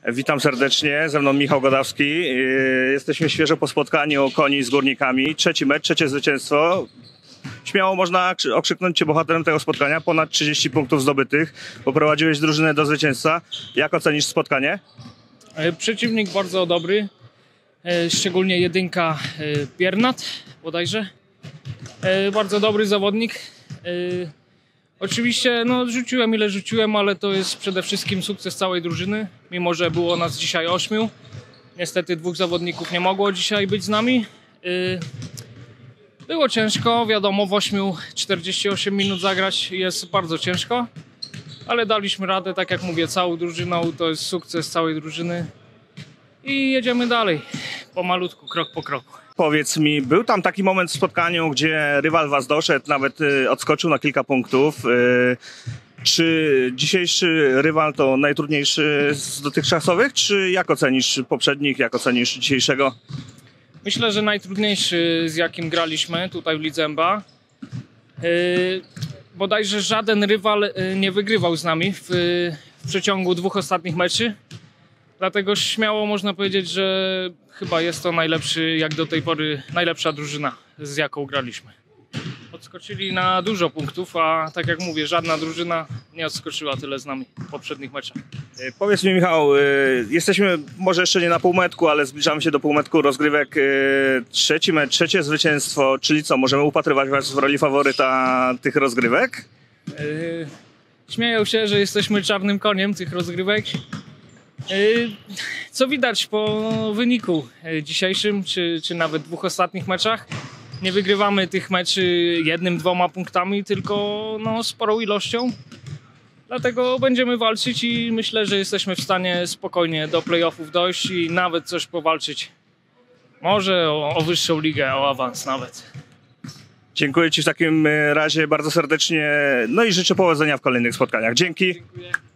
Witam serdecznie, ze mną Michał Godawski. Jesteśmy świeżo po spotkaniu Koni z Górnikami. Trzeci mecz, trzecie zwycięstwo. Śmiało można okrzyknąć Cię bohaterem tego spotkania. Ponad 30 punktów zdobytych. Poprowadziłeś drużynę do zwycięstwa. Jak ocenisz spotkanie? Przeciwnik bardzo dobry. Szczególnie jedynka Biernat bodajże. Bardzo dobry zawodnik. Oczywiście rzuciłem ile rzuciłem, ale to jest przede wszystkim sukces całej drużyny. Mimo że było nas dzisiaj 8. Niestety 2 zawodników nie mogło dzisiaj być z nami. Było ciężko, wiadomo, w 8 48 minut zagrać jest bardzo ciężko. Ale daliśmy radę, tak jak mówię, całą drużyną, to jest sukces całej drużyny. I jedziemy dalej, pomalutku, krok po kroku. Powiedz mi, był tam taki moment w spotkaniu, gdzie rywal was doszedł, nawet odskoczył na kilka punktów. Czy dzisiejszy rywal to najtrudniejszy z dotychczasowych, czy jak ocenisz poprzednich, jak ocenisz dzisiejszego? Myślę, że najtrudniejszy, z jakim graliśmy tutaj w Lidze NBA. Bodajże żaden rywal nie wygrywał z nami w przeciągu 2 ostatnich meczy. Dlatego śmiało można powiedzieć, że chyba jest to najlepszy, jak do tej pory, najlepsza drużyna, z jaką graliśmy. Odskoczyli na dużo punktów, a tak jak mówię, żadna drużyna nie odskoczyła tyle z nami w poprzednich meczach. Powiedz mi, Michał, jesteśmy może jeszcze nie na półmetku, ale zbliżamy się do półmetku rozgrywek. Trzeci mecz, trzecie zwycięstwo, czyli co, możemy upatrywać was w roli faworyta tych rozgrywek? Śmieją się, że jesteśmy czarnym koniem tych rozgrywek. Co widać po wyniku dzisiejszym, czy nawet 2 ostatnich meczach. Nie wygrywamy tych meczy 1-2 punktami, tylko sporą ilością. Dlatego będziemy walczyć i myślę, że jesteśmy w stanie spokojnie do playoffów dojść i nawet coś powalczyć. Może o wyższą ligę, o awans nawet. Dziękuję Ci w takim razie bardzo serdecznie, no i życzę powodzenia w kolejnych spotkaniach. Dzięki. Dziękuję.